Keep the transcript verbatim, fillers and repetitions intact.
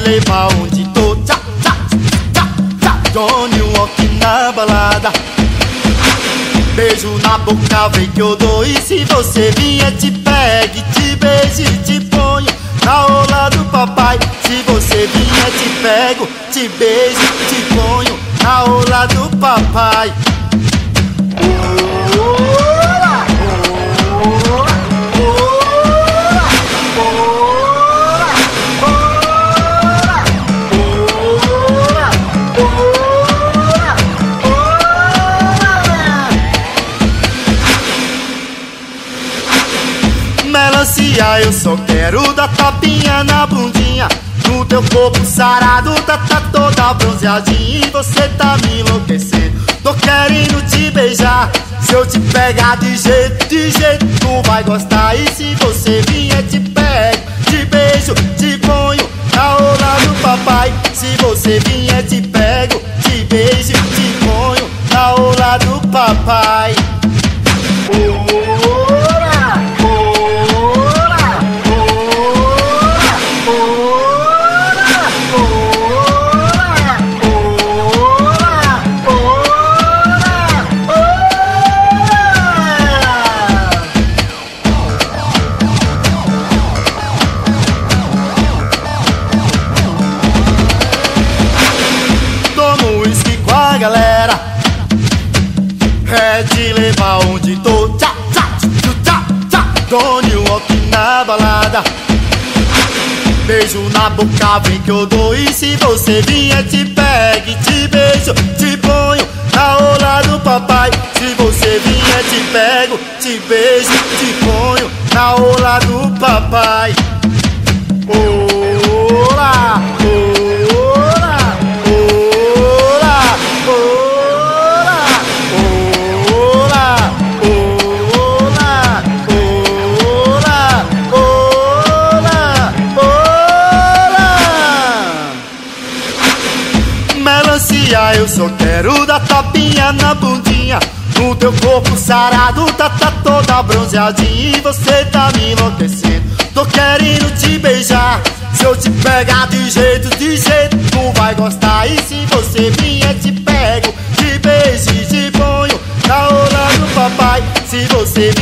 levar onde tô. Tchá, tchá, tchá, tchá. Johnny Walker na balada. Beijo na boca, vem que eu dou. E se você vier, te pegue, te beijo e te ponho na rola do papai. Se você vier, te pego, te beijo, te ponho na rola do papai. Melancia, eu só quero dar tapinha na bundinha. No teu corpo sarado, tá, tá toda bronzeadinha. E você tá me enlouquecendo, tô querendo te beijar. Se eu te pegar de jeito, de jeito, tu vai gostar. E se você vier, te pego, te beijo, te ponho na rola do papai. Se você vier, te pego, te beijo, te ponho na rola do papai. Galera, é de levar onde tô. Tchá, tchá, tchá, tchá. Johnny Walker na balada. Beijo na boca, vem que eu dou. E se você vier, te pegue, te beijo, te ponho na rola do papai. Se você vier, te pego, te beijo, te ponho na rola do papai. Olá, melancia, eu só quero dar tapinha na bundinha. No teu corpo sarado, tá, tá toda bronzeadinha. E você tá me enlouquecendo, tô querendo te beijar. Se eu te pegar de jeito, de jeito, tu vai gostar. E se você vier, te pego, te beijo e te ponho na rola do papai. Se você